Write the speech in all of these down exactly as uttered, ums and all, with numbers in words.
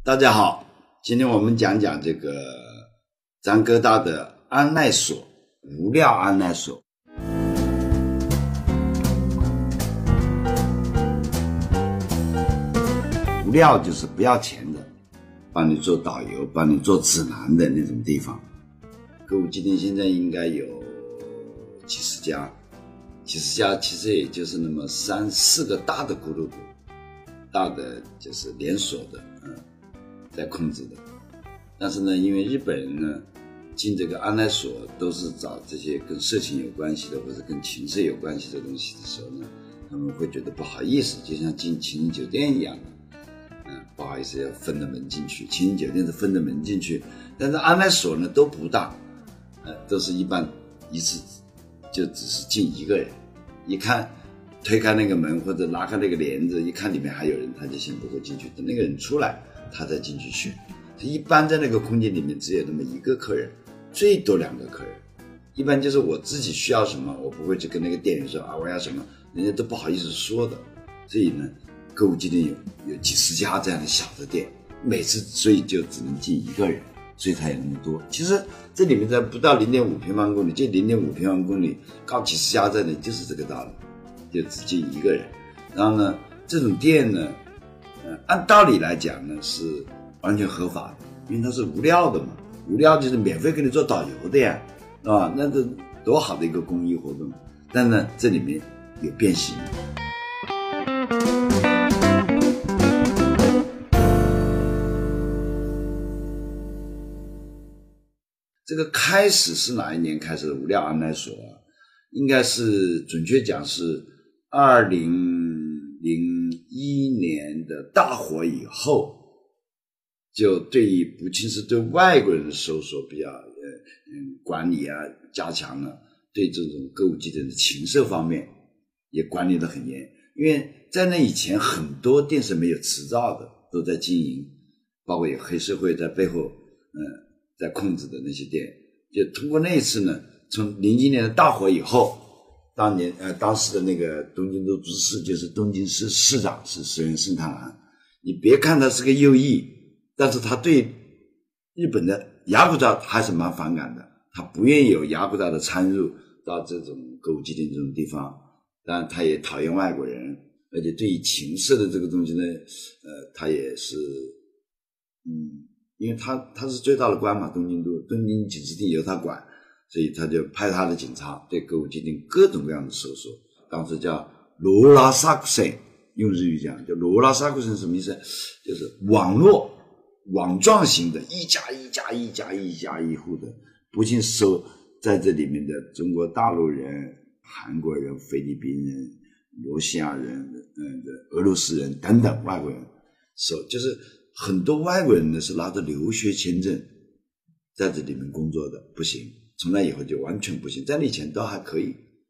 大家好，今天我们讲讲这个张哥大的安耐所，无料安耐所。无料就是不要钱的，帮你做导游，帮你做指南的那种地方。歌舞伎町现在应该有几十家，几十家其实也就是那么三四个大的咕噜咕，大的就是连锁的，嗯，在控制的。但是呢，因为日本人呢进这个安耐所都是找这些跟色情有关系的或者跟情色有关系的东西的时候呢，他们会觉得不好意思，就像进情人酒店一样的。嗯，不好意思，要分着门进去。情人酒店是分着门进去，但是安耐所呢都不大，呃，都是一般一次就只是进一个人。一看推开那个门或者拉开那个帘子，一看里面还有人，他就先不会进去，等那个人出来，他再进去选。一般在那个空间里面只有那么一个客人，最多两个客人。一般就是我自己需要什么，我不会去跟那个店员说啊我要什么，人家都不好意思说的。所以呢，歌舞伎町有有几十家这样的小的店，每次所以就只能进一个人，所以才有那么多。其实这里面在不到 零点五平方公里，就 零点五平方公里搞几十家在那里，就是这个道理，就只进一个人。然后呢，这种店呢，呃，按道理来讲呢是完全合法的，因为它是无料的嘛，无料就是免费给你做导游的呀，啊，那这多好的一个公益活动。但呢，这里面有变形。这个开始是哪一年开始的无料安耐所啊？应该是准确讲是二零零一年的大火以后，就对于不仅是对外国人的搜索比较呃嗯管理啊加强了，对这种歌舞伎町的情色方面也管理得很严。因为在那以前很多店是没有执照的，都在经营，包括有黑社会在背后嗯在控制的那些店。就通过那一次呢，从零一年的大火以后，当年呃当时的那个东京都知事就是东京市市长是石原慎太郎。你别看他是个右翼，但是他对日本的雅库扎还是蛮反感的，他不愿意有雅库扎的参入到这种歌舞伎町这种地方。当然他也讨厌外国人，而且对于情色的这个东西呢呃他也是嗯因为他他是最大的官嘛，东京都东京警视厅由他管，所以他就派他的警察对歌舞伎町各种各样的搜索。当时叫罗拉萨克森，用日语讲叫罗拉萨克森，什么意思？就是网络网状型的，一家一家一家一家一户的，不仅搜在这里面的中国大陆人、韩国人、菲律宾人、罗西亚人、嗯俄罗斯人等等外国人搜，就是很多外国人呢是拿着留学签证在这里面工作的，不行，从那以后就完全不行，在那以前都还可以。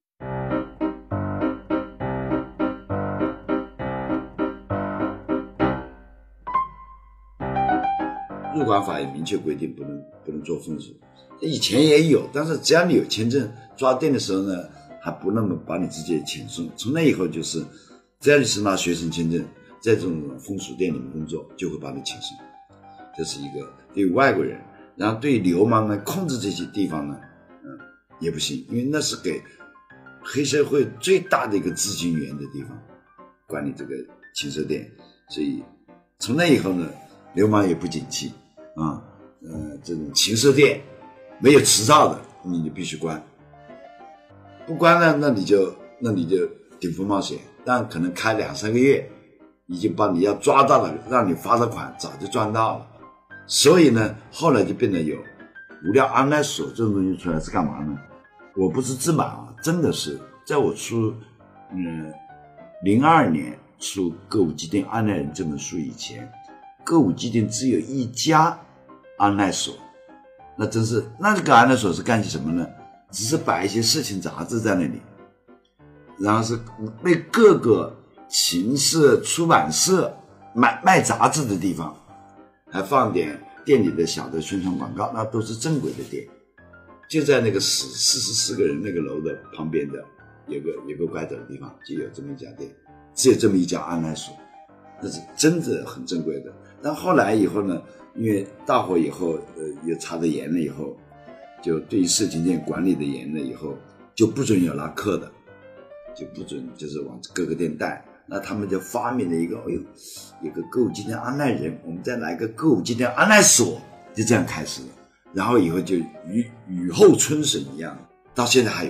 入管法也明确规定不能不能做风俗，以前也有，但是只要你有签证，抓店的时候呢还不那么把你直接遣送。从那以后就是只要你是拿学生签证在这种风俗店里面工作，就会把你遣送。这是一个对于外国人。然后对于流氓呢控制这些地方呢嗯，也不行，因为那是给黑社会最大的一个资金源的地方，管理这个情色店。所以从那以后呢流氓也不景气啊，呃，这种情色店没有执照的你就必须关，不关呢那你就那你就顶风冒险，但可能开两三个月已经把你要抓到了，让你罚的款早就赚到了。所以呢后来就变得有无料安耐所这种东西出来是干嘛呢？我不是自满啊，真的是在我出嗯零二年出歌舞伎町安耐人这本书以前，歌舞伎町只有一家安耐所。那真是那这个安耐所是干些什么呢？只是摆一些色情杂志在那里，然后是为各个情色出版社买卖杂志的地方，还放点店里的小的宣传广告，那都是正规的店。就在那个四四十四个人那个楼的旁边的有个有个拐角的地方就有这么一家店，只有这么一家安耐所，那是真的很正规的。 但后来以后呢，因为大火以后，呃，又查得严了以后，就对于色情店管理的严了以后，就不准有拉客的，就不准就是往各个店带。那他们就发明了一个，哎呦，有个歌舞伎町安奈人，我们再来个歌舞伎町安奈所，就这样开始了。然后以后就雨雨后春笋一样，到现在还有。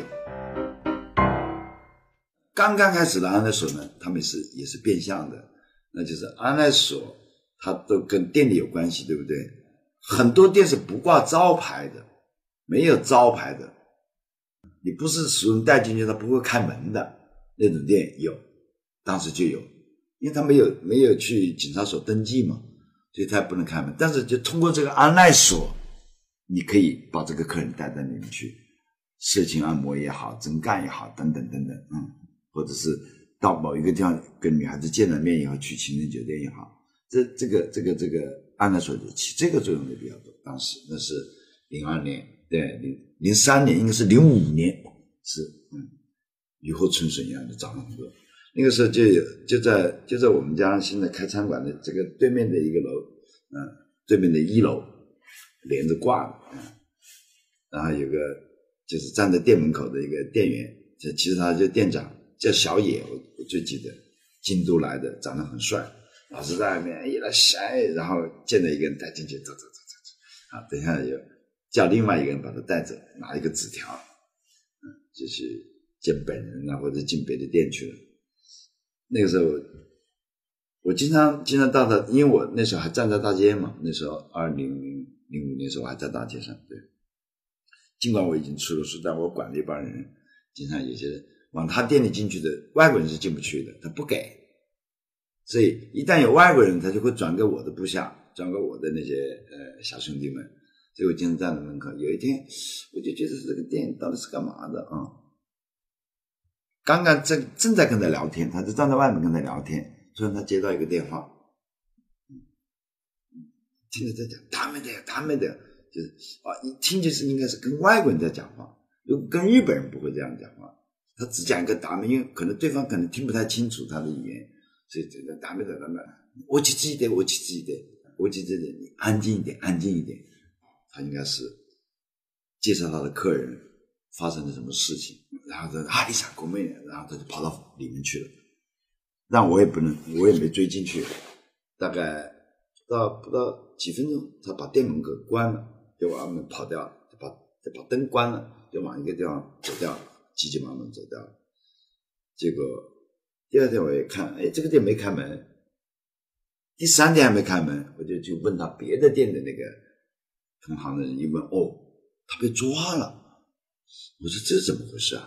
刚刚开始的安奈所呢，他们是也是变相的，那就是安奈所，它都跟店里有关系，对不对？很多店是不挂招牌的，没有招牌的，你不是熟人带进去，他不会开门的那种店有，当时就有，因为他没有没有去警察所登记嘛，所以他不能开门。但是就通过这个安奈所，你可以把这个客人带到里面去，色情按摩也好，真干也好，等等等等，嗯，或者是到某一个地方跟女孩子见了面以后去情人酒店也好，这这个这个这个安奈所起这个作用的比较多。当时那是零二年，对，零零三年应该是零五年，是嗯，雨后春笋一样的涨了很多。那个时候就有就在就在我们家现在开餐馆的这个对面的一个楼，嗯，对面的一楼连着挂的，嗯，然后有个就是站在店门口的一个店员，就其实他就店长叫小野，我我最记得，京都来的，长得很帅，老是在外面一来晒，然后见到一个人带进去，走走走走走，啊，等一下就叫另外一个人把他带走，拿一个纸条，嗯，就是见本人啊，或者进别的店去了。那个时候我经常经常到他，因为我那时候还站在大街嘛，那时候二零零五年的时候我还在大街上，对，尽管我已经出了书，但我管了一帮人，经常有些人往他店里进去的外国人是进不去的，他不给，所以一旦有外国人，他就会转给我的部下，转给我的那些呃小兄弟们，所以我经常站在门口。有一天我就觉得这个店到底是干嘛的啊、嗯？刚刚正正在跟他聊天，他就站在外面跟他聊天，突然他接到一个电话，嗯，听着在讲他们的他们的，就是啊，一听就是应该是跟外国人在讲话，如果跟日本人不会这样讲话，他只讲一个达面，因为可能对方可能听不太清楚他的语言，所以这个达面的达面，我去自己的，我去自己的，我去自己的，你安静一点，安静一点。他应该是介绍他的客人发生了什么事情，然后他啊一闪过妹，然后他就跑到里面去了，让我也不能，我也没追进去，大概不到不到几分钟，他把店门给关了，就往外面跑掉了，就把就把灯关了，就往一个地方走掉了，急急忙忙走掉了。结果第二天我也看，哎，这个店没开门，第三天还没开门，我就去问他别的店的那个同行的人，一问，哦，他被抓了。我说这怎么回事啊？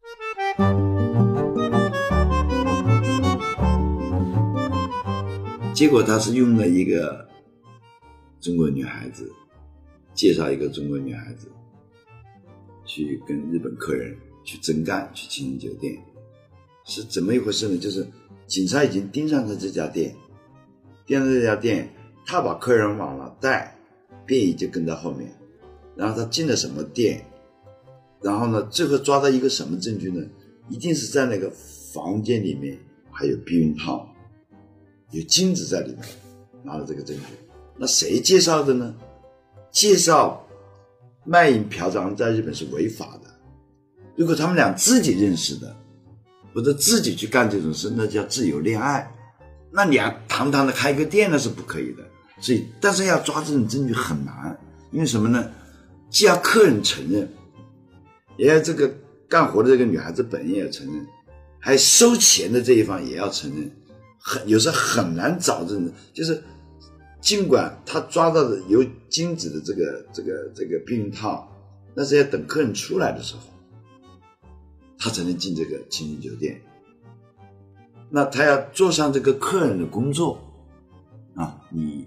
结果他是用了一个中国女孩子，介绍一个中国女孩子去跟日本客人去真干，去情人酒店，是怎么一回事呢？就是警察已经盯上了这家店，盯上这家店，他把客人往了带，便衣就跟在后面，然后他进了什么店，然后呢，最后抓到一个什么证据呢？一定是在那个房间里面还有避孕套，有精子在里面，拿了这个证据。那谁介绍的呢？介绍卖淫嫖娼在日本是违法的，如果他们俩自己认识的，或者自己去干这种事，那叫自由恋爱。那你要堂堂的开个店那是不可以的。所以但是要抓这种证据很难，因为什么呢？既要客人承认，也要这个干活的这个女孩子本人也要承认，还收钱的这一方也要承认，很有时候很难找这种，就是尽管他抓到的有精子的这个这个这个避孕套，但是要等客人出来的时候，他才能进这个情人酒店。那他要做上这个客人的工作啊，你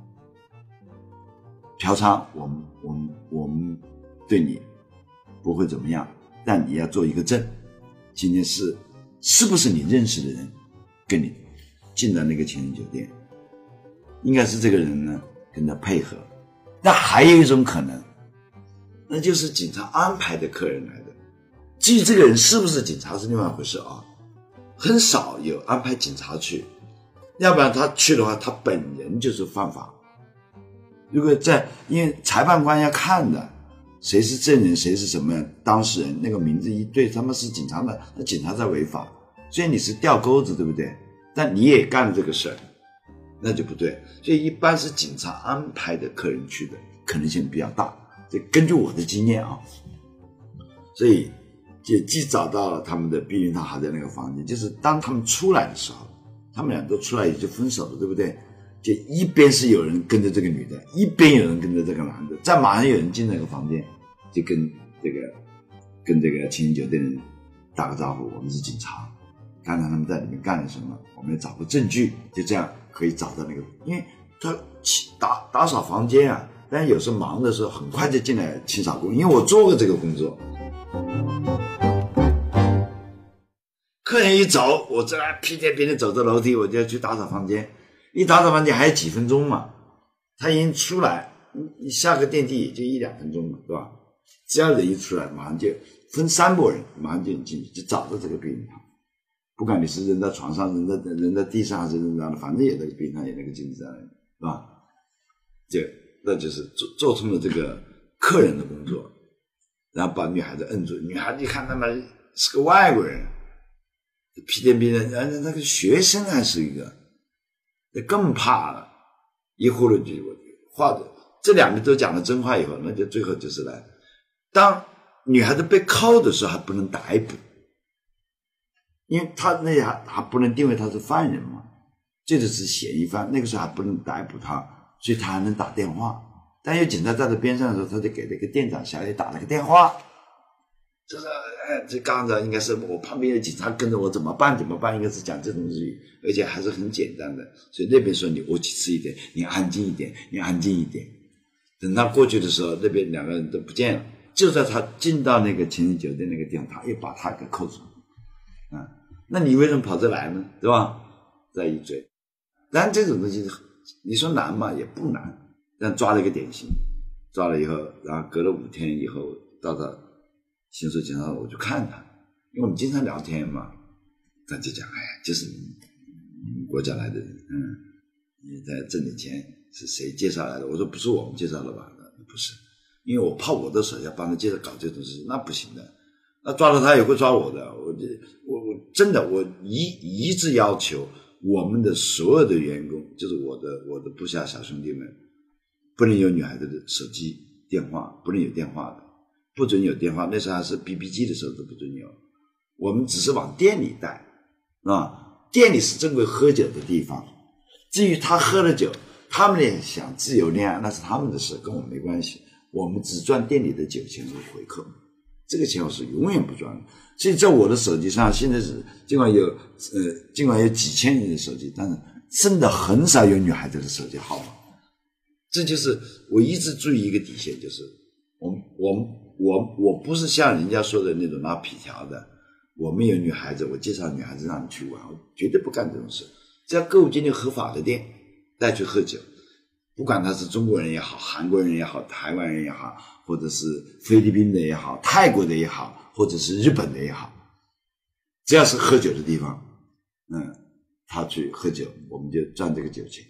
嫖娼，我们我们我们对你不会怎么样，但你要做一个证，今天是是不是你认识的人跟你进了那个情人酒店，应该是这个人呢跟他配合。那还有一种可能，那就是警察安排的客人来的。至于这个人是不是警察是另外一回事啊，很少有安排警察去， 要不然他去的话，他本人就是犯法。如果在，因为裁判官要看的，谁是证人，谁是什么当事人，那个名字一对，他们是警察的，那警察在违法，所以你是掉钩子，对不对？但你也干了这个事儿，那就不对。所以一般是警察安排的客人去的可能性比较大，这根据我的经验啊，所以就既找到了他们的避孕套还在那个房间，就是当他们出来的时候，他们俩都出来也就分手了，对不对？就一边是有人跟着这个女的，一边有人跟着这个男的，再马上有人进那个房间，就跟这个跟这个青年酒店的人打个招呼，我们是警察，看看他们在里面干了什么，我们要找个证据，就这样可以找到那个，因为他打打扫房间啊，但是有时候忙的时候很快就进来清扫工，因为我做过这个工作。客人一走，我这屁颠屁颠走着楼梯，我就要去打扫房间。一打扫房间还有几分钟嘛，他已经出来，你下个电梯也就一两分钟嘛，对吧？只要人一出来，马上就分三拨人，马上就进去，就找到这个避孕套。不管你是扔在床上、扔在扔在地上，还是扔在那，反正有那个避孕套，有那个镜子在那里，是吧？这那就是做做成了这个客人的工作，然后把女孩子摁住。女孩子一看他妈是个外国人，屁颠屁颠，然后那个学生还是一个。那更怕了，一呼噜就话的，这两个都讲了真话以后，那就最后就是来，当女孩子被铐的时候还不能逮捕，因为他那还还不能定位他是犯人嘛，这就是嫌疑犯，那个时候还不能逮捕他，所以他还能打电话。但有警察在他边上的时候，他就给那个店长小野打了个电话，这是哎，这刚才应该是我旁边有警察跟着我，怎么办？怎么办？应该是讲这种日语，而且还是很简单的。所以那边说你我气一点，你安静一点，你安静一点。等他过去的时候，那边两个人都不见了。就在他进到那个情人酒店那个地方，他又把他给扣住了。啊，那你为什么跑这来呢？对吧？再一追，但这种东西你说难嘛，也不难。但抓了一个典型，抓了以后，然后隔了五天以后到他刑事警察，我就看他，因为我们经常聊天嘛，他就讲，哎呀，就是你们国家来的人，嗯，你在挣点钱是谁介绍来的？我说不是我们介绍的吧？不是，因为我怕我的手下帮他介绍搞这种事，那不行的。那抓了他也会抓我的，我我我真的我一一致要求我们的所有的员工，就是我的我的部下小兄弟们，不能有女孩子的手机电话，不能有电话的。不准有电话，那时候还是 B B 机的时候都不准有，我们只是往店里带啊，店里是正规喝酒的地方，至于他喝了酒，他们也想自由恋爱，那是他们的事，跟我们没关系，我们只赚店里的酒钱和回扣，这个钱我是永远不赚的。所以在我的手机上，现在是尽管有呃尽管有几千人的手机，但是真的很少有女孩子的手机号码。这就是我一直注意一个底线，就是我我我我不是像人家说的那种拉皮条的，我们有女孩子，我介绍女孩子让你去玩，我绝对不干这种事。只要购物经理合法的店带去喝酒，不管他是中国人也好，韩国人也好，台湾人也好，或者是菲律宾的也好，泰国的也好，或者是日本的也好，只要是喝酒的地方，嗯，他去喝酒，我们就赚这个酒钱。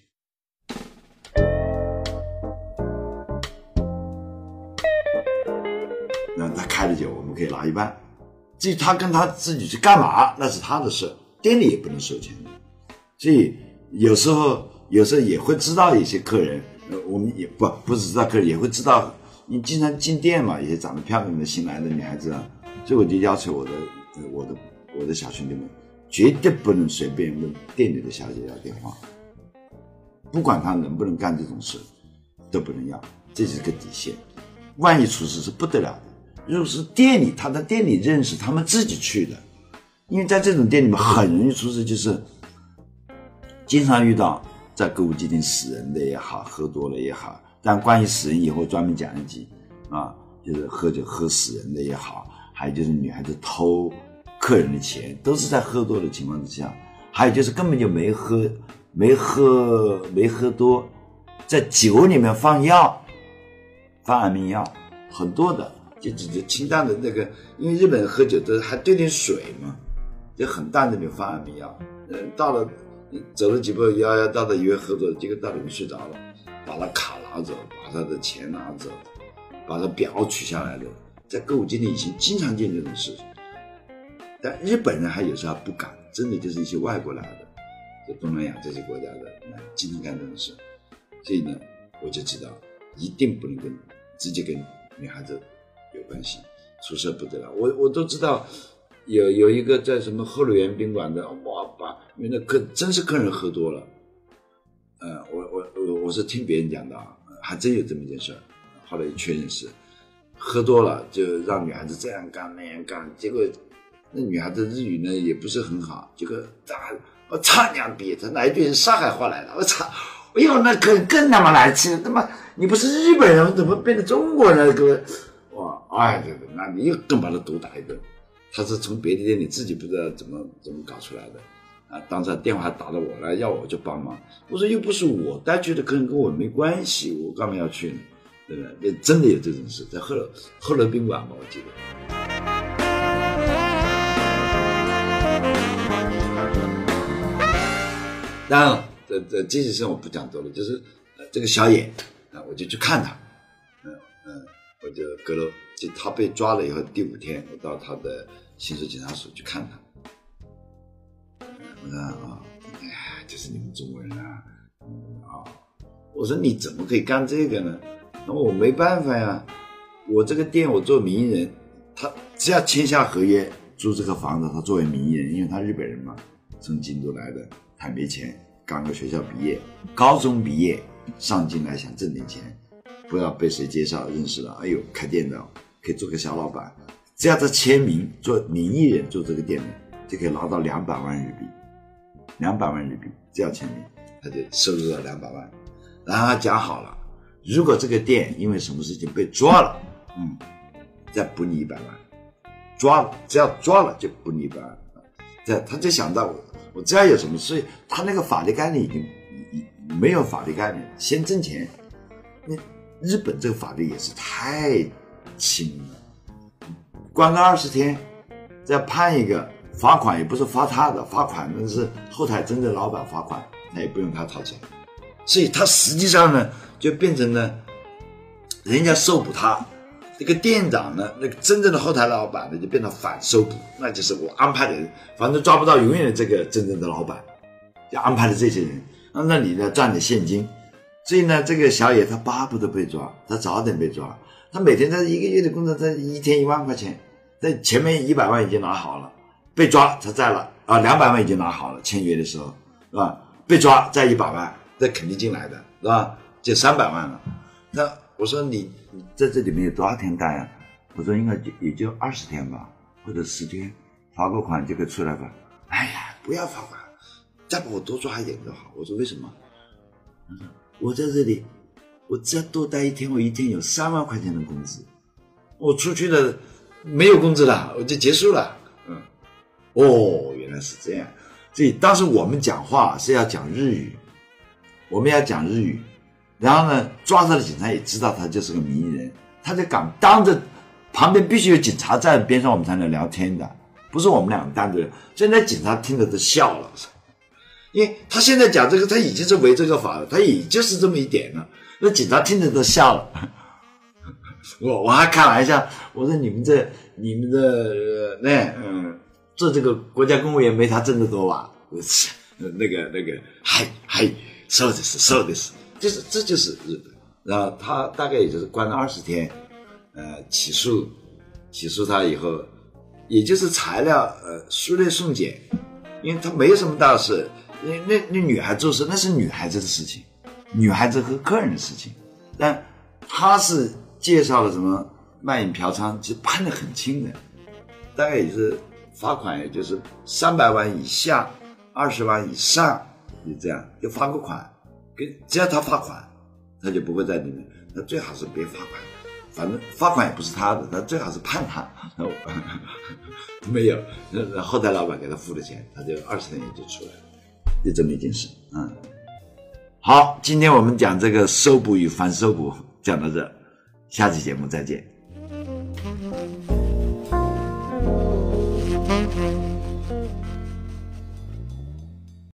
那他开的酒我们可以拿一半，至于他跟他自己去干嘛那是他的事，店里也不能收钱的。所以有时候有时候也会知道一些客人，呃，我们也不不是知道客人，也会知道你经常进店嘛，一些长得漂亮的新来的女孩子啊，所以我就要求我的我的我的小兄弟们绝对不能随便问店里的小姐要电话，不管她能不能干这种事都不能要，这是个底线。万一出事是不得了的。如果是店里，他在店里认识，他们自己去的，因为在这种店里面很容易出事，就是经常遇到在歌舞伎町死人的也好，喝多了也好，但关于死人以后专门讲一集啊，就是喝酒喝死人的也好，还有就是女孩子偷客人的钱，都是在喝多的情况之下，还有就是根本就没喝没喝没喝多，在酒里面放药，放安眠药，很多的。就就就清淡的那个，因为日本人喝酒都还兑点水嘛，就很淡的就放安眠药。呃，到了你走了几步摇摇到的以为喝多了，结果到里面睡着了，把他卡拿走，把他的钱拿走，把他表取下来的，在歌舞伎町以前经常见这种事情。但日本人还有时候还不敢，真的就是一些外国来的，就东南亚这些国家的，经常干这种事。所以呢，我就知道一定不能跟直接跟女孩子有关系，出事不得了。我我都知道有有一个在什么后乐园宾馆的，哇把因为那客真是客人喝多了，呃，我我我我是听别人讲的啊，还真有这么一件事儿。后来一确认是喝多了，就让女孩子这样干那样干，结果那女孩子日语呢也不是很好，结果我操娘逼，他来一句上海话来了，我操！哎呦，那更更他妈来气！他妈，你不是日本人，怎么变成中国人？各位，哇，哎，对对，那你又更把他毒打一顿。他是从别的店里自己不知道怎么怎么搞出来的啊！当时电话打到我来，要我就帮忙。我说又不是我带去的客人，跟我没关系，我干嘛要去呢？对不对？真的有这种事，在后楼后楼宾馆吧，我记得。当然了，这这这些事我不讲多了，就是呃这个小野啊，我就去看他，嗯嗯，我就隔了，就他被抓了以后第五天，我到他的刑事警察署去看他。我说啊，哎呀，就是你们中国人啊，啊，我说你怎么可以干这个呢？那我没办法呀，我这个店我做名义人，他只要签下合约租这个房子，他作为名义人，因为他日本人嘛，从京都来的。还没钱，刚个学校毕业，高中毕业上进来想挣点钱，不知道被谁介绍认识了，哎呦，开店的可以做个小老板，只要他签名做名义人做这个店的，就可以拿到两百万日币，两百万日币，只要签名，他就收入到两百万。然后他讲好了，如果这个店因为什么事情被抓了，嗯，再补你一百万，抓了，只要抓了就补你一百万。这他就想到我。我只要有什么，所以他那个法律概念已经没有法律概念，先挣钱。那日本这个法律也是太轻了，关个二十天，再判一个罚款，也不是罚他的，罚款那是后台真正老板罚款，那也不用他掏钱。所以他实际上呢，就变成了人家收捕他。这个店长呢，那个真正的后台老板呢，就变成反收捕，那就是我安排的人，反正抓不到永远的这个真正的老板，就安排的这些人，那那你呢赚点现金，所以呢，这个小野他巴不得被抓，他早点被抓，他每天他一个月的工资，他一天一万块钱，在前面一百万已经拿好了，被抓他在了啊，两百万已经拿好了，签约的时候是吧？被抓再一百万，这肯定进来的是吧？就三百万了，那。我说你你在这里面有多少天待啊？我说应该就也就二十天吧，或者十天，罚个款就可以出来吧。哎呀，不要罚款，再把我多抓一点就好。我说为什么？我在这里，我只要多待一天，我一天有三万块钱的工资。我出去了没有工资了，我就结束了。嗯，哦，原来是这样。所以当时我们讲话是要讲日语，我们要讲日语。然后呢，抓他的警察也知道他就是个名义人，他就敢当着旁边必须有警察在边上，我们才能聊天的，不是我们两个单独人。所以那警察听着都笑了，因为他现在讲这个，他已经是违这个法了，他也就是这么一点了，那警察听着都笑了。我我还开玩笑，我说你们这你们这那、呃、嗯，做这个国家公务员没他挣得多吧？那个那个，嗨嗨，そうですそうです。就是这就是日本，然后他大概也就是关了二十天，呃，起诉起诉他以后，也就是材料呃书类送检，因为他没有什么大事，那那那女孩做事那是女孩子的事情，女孩子和客人的事情，但他是介绍了什么卖淫嫖娼，其实判得很轻的，大概也是罚款也就是三百万以下，二十万以上，就这样就罚个款。只要他罚款，他就不会在里面。那最好是别罚款，反正罚款也不是他的，他最好是判他。没有，后台老板给他付了钱，他就二十天也就出来了，就这么一件事。嗯，好，今天我们讲这个收捕与反收捕讲到这，下期节目再见。